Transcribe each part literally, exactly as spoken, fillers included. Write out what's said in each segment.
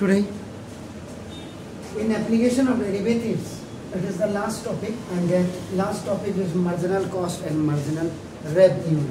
Today, in application of derivatives, it is the last topic, and that last topic is marginal cost and marginal revenue.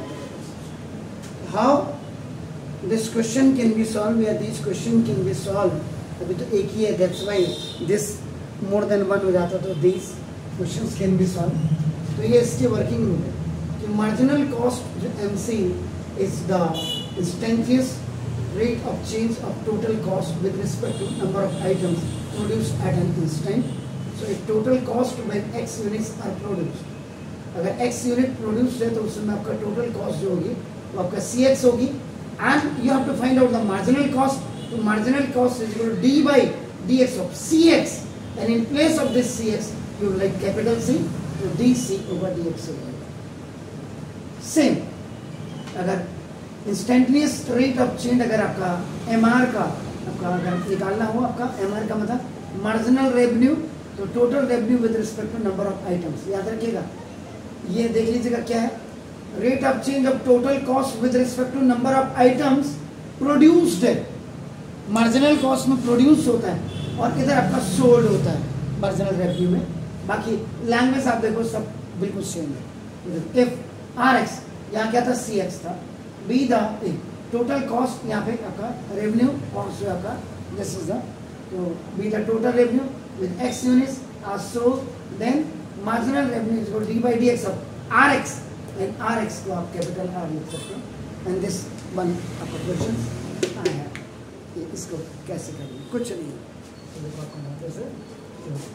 How this question can be solved, where these question can be solved. अभी तो एक ही है, that's why this more than one हो जाता, तो these questions can be solved. तो ये इसके working रूल है कि marginal cost जो M C is the instantaneous rate of change of total cost with respect to number of items produced at an instant. So if total cost when X units are produced, अगर X unit produced है तो उसमें आपका total cost जो होगी वो आपका C X होगी, and you have to find out the marginal cost. So marginal cost is equal to D by dx of C X, and in place of this C X you will write capital C, so D C over dx हो जाएगा. Same अगर इंस्टेंटनियस rate of change अगर आपका M R का आपका अगर निकालना हो, आपका एम आर का मतलब मार्जिनल रेवेन्यू, तो total revenue with respect to number of items. याद रखिएगा, ये देख लीजिएगा क्या है, rate of change of total cost with respect to number of items produced है. मार्जिनल कॉस्ट में प्रोड्यूस होता है और इधर आपका सोल्ड होता है मार्जिनल रेवेन्यू में. बाकी लैंग्वेज आप देखो सब बिल्कुल सेम है. इफ आर एक्स यहाँ क्या था, सी एक्स था, बी द टोटल कॉस्ट यहाँ पे आपका रेवेन्यू कॉस्ट जो आपका दिस इज द, तो be the total revenue with X units are so, then marginal revenue is equal to D by D X of R X, and R X को आप capital R लिख सकते हो. And this one आपका question आया है, इसको कैसे करेंगे, कुछ नहीं तो देखो आपको बताते सर.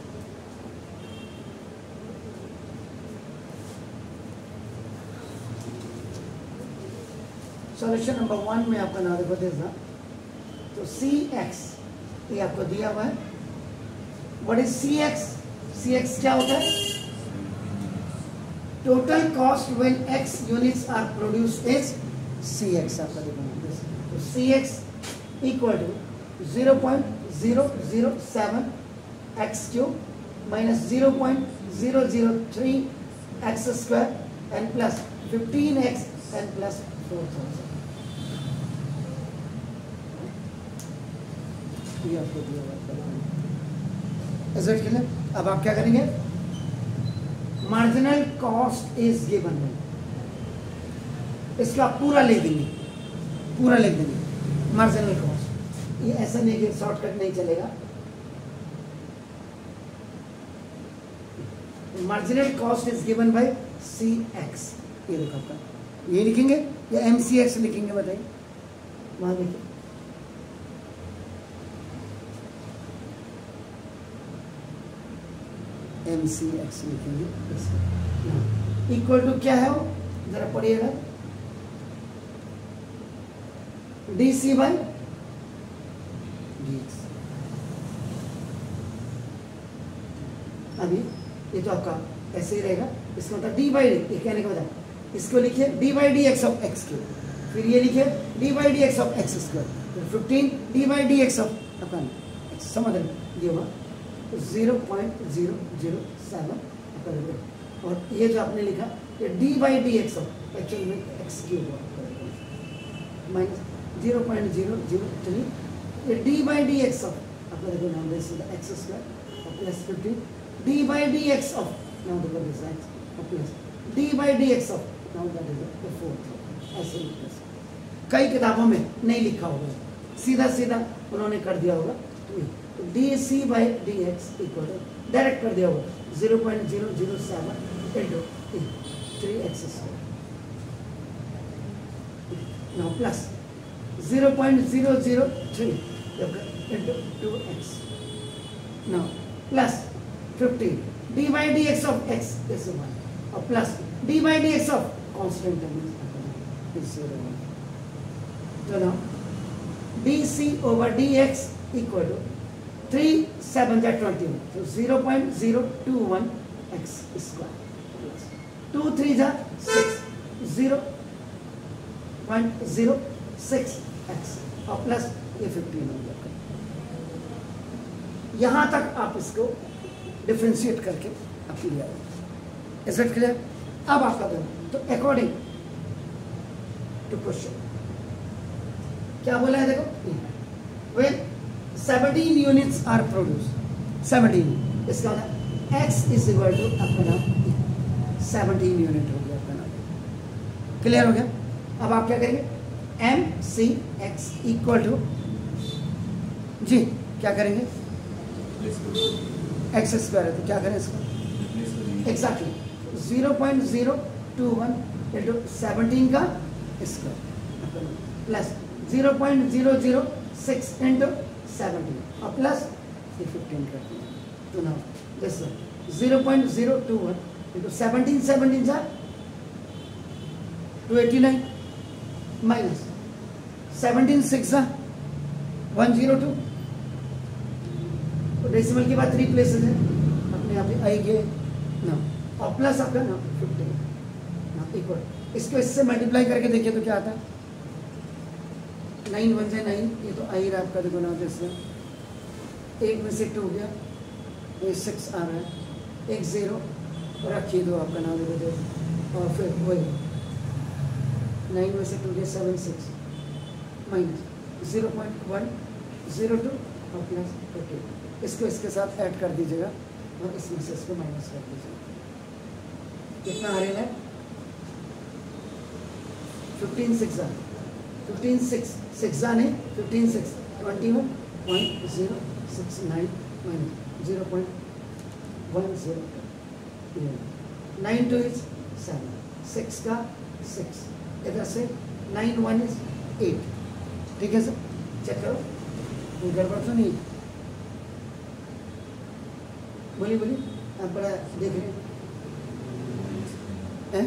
सॉल्यूशन नंबर वन में आपका नाम देखो देना, तो सी एक्स ये आपको दिया हुआ है. What is C X? C X क्या होता है? Total cost when X units are produced is C X. आपका देखो, तो C X equal to zero point zero zero seven X cube minus zero point zero zero three X square and plus fifteen X and plus four thousand. अब आप क्या करेंगे, marginal cost is given है, इसको आप पूरा लिख देंगे, पूरा लिख देंगे मार्जिनल कॉस्ट. ये ऐसा नहीं कि शॉर्टकट नहीं चलेगा. Marginal cost is given by C X. ये देखो आपका ये लिखेंगे या एम सी एक्स लिखेंगे, बताइए वहां देखिए. एम सी एक्स लिखेंगे, इक्वल टू क्या है वो जरा पढ़िएगा, D C by D X. अभी ये तो आपका ऐसे ही रहेगा, इसका मतलब डी बाई डी, ये कहने का मतलब इसको लिखिए D by D X of X cube, फिर ये लिखिए D by D X of X square, फिर fifteen D by D X of अपन एक्स. समझ रहे, ये हुआ zero point zero zero seven, और ये जो आपने लिखा ये D by D X of actual में X cube minus zero point zero zero three, ये D by D X of आपका देखो नाम दिस इज एक्स स्क्वायर और plus fifteen D by D X of now देखो this X और plus D by D X of now that is the fourth. ऐसे ही कई किताबों में नहीं लिखा होगा, सीधा सीधा उन्होंने कर दिया होगा. तो D C by D X equal to direct कर दिया होगा zero point zero zero seven into three X square, now plus zero point zero zero three into two X, now plus fifteen D by D X of X is one, और plus D by D X of constant is zero. तो now D C over D X equal to three seven जा twenty one, तो zero point zero two one X square plus two three जा six, zero point zero six X और plus ये fifteen हो जाएगा. यहां तक आप इसको डिफ्रेंशिएट करके आप क्लियर. Is it clear? अब आपका दोनों तो अकॉर्डिंग टू क्वेश्चन क्या बोला है देखो, when seventeen units are produce, seventeen, इसका मतलब एक्स इज इक्वल टू अपना सेवनटीन यूनिट हो गया अपना। क्लियर हो गया? अब आप क्या करेंगे, M C X equal to जी क्या करेंगे, एक्स स्क्वायर है तो क्या करें इसको exactly zero point zero two one into seventeen का square plus zero point zero zero six into seventeen और प्लस फिफ्टीन करते हैं। तो ना this zero point zero two one into seventeen, seventeen जा two eighty nine minus seventeen six जा one zero two, तो decimal के बाद थ्री प्लेसेस है अपने आप ही आएंगे ना, और प्लस आपका ना फिफ्टीन ना इक्वल, इसको इससे मल्टीप्लाई करके देखिए तो क्या आता है, नाइन वन से नाइन, ये तो आ ही रहा आपका, देखो ना जैसे एक में से टू गया, ये सिक्स आ रहा है, एक ज़ीरो रखिए दो आपका नाम देखो दो, और फिर वही नाइन में से टू गया seven six minus zero point one zero two और प्लस फिफ्टीन, इसको इसके साथ ऐड कर दीजिएगा और इसमें से इसको माइनस कर दीजिएगा। कितना आ रहा है, फिफ्टीन सिक्स आ फिफ्टीन सिक्स सिक्स आ नहीं fifteen six twenty one point zero six nine minus zero point one zero nine two is seven, six का सिक्स, इधर से नाइन वन इज एट। ठीक है सर, चेक करो कोई गड़बड़ तो नहीं, बोलिए बोलिए आप बड़ा देख रहे हैं,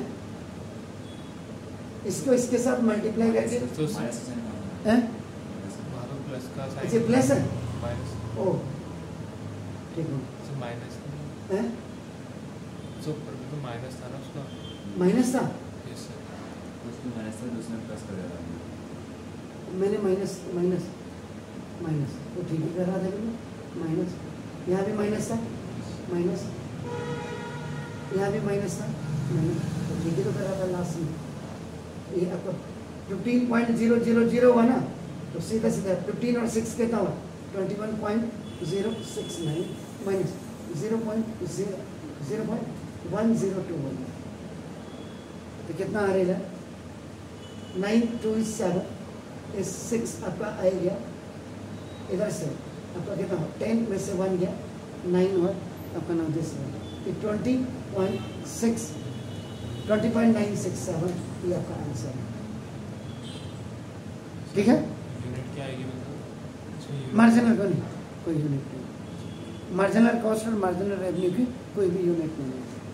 इसको इसके साथ मल्टीप्लाई करके हैं, अच्छा प्लस है, ओ ठीक है माइनस हैं, तो तो माइनस था ना उसका, माइनस था, यस सर, उसमें माइनस था दूसरे प्लस कर दिया था, मैंने माइनस माइनस माइनस तो ठीक ही कर रहा था माइनस, यहाँ भी माइनस था माइनस, यहाँ भी माइनस था माइनस, तो ठीक ही तो कर रहा था लास्ट में, ये आपको fifteen point zero zero zero हुआ ना, तो सीधा सीधा फिफ्टीन और सिक्स कितना हुआ, twenty one point zero six nine minus zero point zero zero point one zero two one, तो कितना आ रहा है, नाइन टू इज सेवन, इस सिक्स आपका आ गया, इधर से आपका कितना हुआ, टेन में से वन गया, नाइन हुआ आपका नाम this twenty point six twenty point nine six seven, ये आपका आंसर है। ठीक है, यूनिट क्या आएगी मतलब, मार्जिनल को नहीं, कोई यूनिट नहीं, मार्जिनल कॉस्ट और मार्जिनल रेवेन्यू की कोई भी यूनिट नहीं है।